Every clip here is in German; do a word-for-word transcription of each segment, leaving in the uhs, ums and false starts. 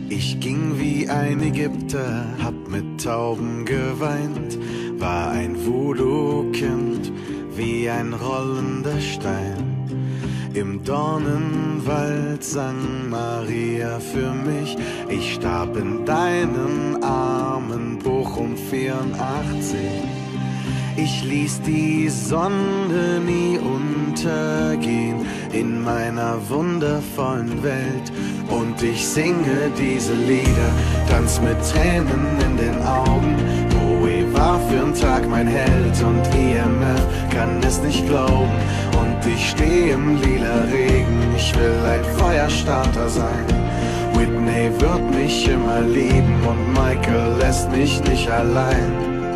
Ich ging wie ein Ägypter, hab mit Tauben geweint, war ein Voodoo-Kind, wie ein rollender Stein. Im Dornenwald sang Maria für mich, ich starb in deinen Armen, Bochum vierundachtzig. Ich ließ die Sonne nie untergehen in meiner wundervollen Welt. Und ich singe diese Lieder, tanz mit Tränen in den Augen. Bowie war für'n Tag mein Held und E M F kann es nicht glauben. Und ich steh im lila Regen, ich will ein Feuerstarter sein. Whitney wird mich immer lieben und Michael lässt mich nicht allein.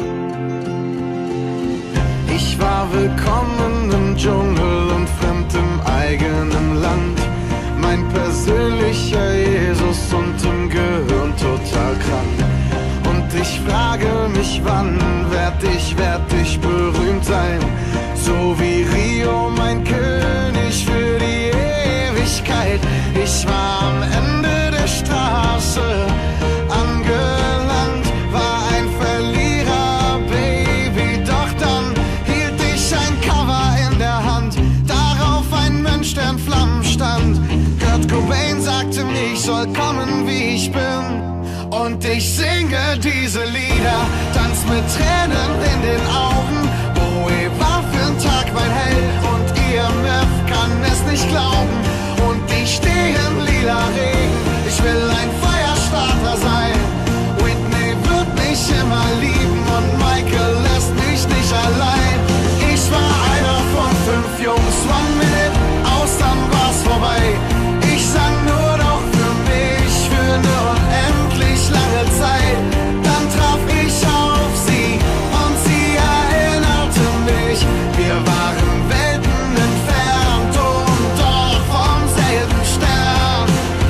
Ich war willkommen im Dschungel und fremd im eigenen Land. Mein persönlicher Jesus und im Gehirn total krank. Und ich frage mich, wann werd ich, werd ich berühmt sein? So wie Rio, mein König für die Ewigkeit. Ich war am Ende der Straße angelangt, war ein Verlierer, Baby, doch dann hielt ich ein Cover in der Hand, darauf ein Mensch, der in Flammen stand. Kurt Cobain sagte mir, ich soll kommen, wie ich bin. Und ich singe diese Lieder, tanz mit Tränen in den Augen. Bowie war für'n Tag mein Held und E M F kann es nicht glauben. Und ich stehe im lila Regen, ich will ein Feuerstarter sein. Whitney wird mich immer lieben und Michael lässt mich nicht allein. Ich war einer von fünf Jungs, one minute, aus dann war's vorbei. Ich sang nur noch für mich, für eine unendlich lange Zeit. Dann traf ich auf sie und sie erinnerte mich. Wir waren Welten entfernt und doch vom selben Stern.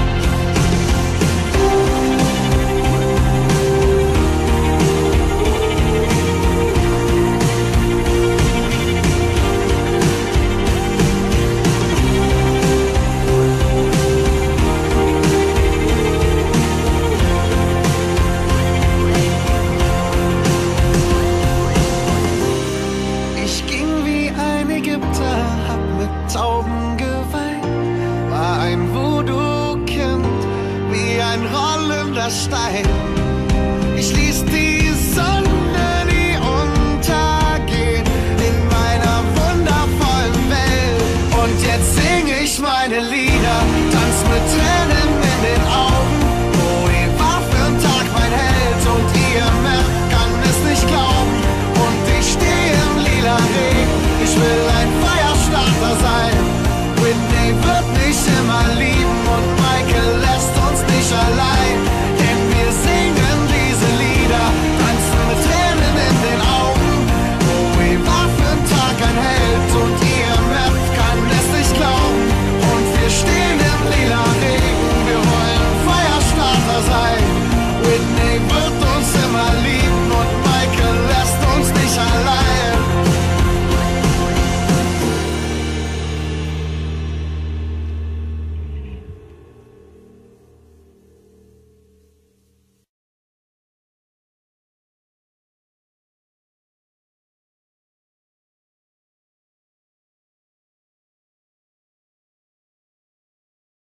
Ich ging wie ein Ägypter, hab mit Tauben geweint, war ein Voodoo-Kind, wie ein rollender Stein. Ich ließ die Sonne nie untergehen in meiner wundervollen Welt. Und jetzt sing ich meine Lieder, tanz mit Tränen in den Augen. Bowie war für'n Tag mein Held und E M F kann es nicht glauben. Und ich stehe im lila Regen, ich will